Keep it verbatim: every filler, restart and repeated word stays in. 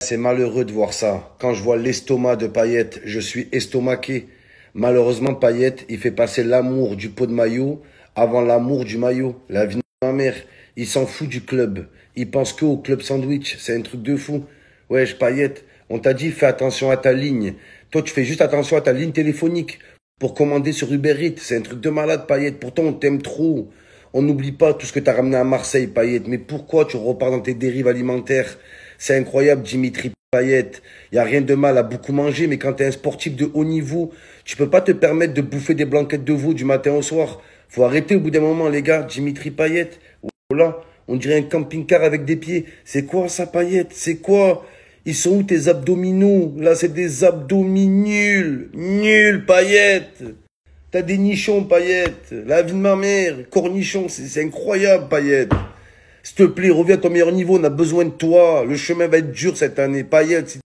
C'est malheureux de voir ça. Quand je vois l'estomac de Payet, je suis estomaqué. Malheureusement, Payet, il fait passer l'amour du pot de maillot avant l'amour du maillot. La vie de ma mère, il s'en fout du club. Il pense que au club sandwich. C'est un truc de fou. Wesh, Payet, on t'a dit fais attention à ta ligne. Toi, tu fais juste attention à ta ligne téléphonique pour commander sur Uber Eats. C'est un truc de malade, Payet. Pourtant, on t'aime trop. On n'oublie pas tout ce que t'as ramené à Marseille, Payet. Mais pourquoi tu repars dans tes dérives alimentaires? C'est incroyable, Dimitri Payet. Il n'y a rien de mal à beaucoup manger, mais quand tu es un sportif de haut niveau, tu peux pas te permettre de bouffer des blanquettes de veau du matin au soir. Faut arrêter au bout d'un moment, les gars. Dimitri Payet. Voilà, on dirait un camping-car avec des pieds. C'est quoi ça, Payet? C'est quoi? Ils sont où tes abdominaux? Là, c'est des abdominaux nuls. Nuls, Payet. T'as des nichons, Payet. La vie de ma mère. Cornichons, c'est incroyable, Payet. S'il te plaît, reviens à ton meilleur niveau. On a besoin de toi. Le chemin va être dur cette année. Payet,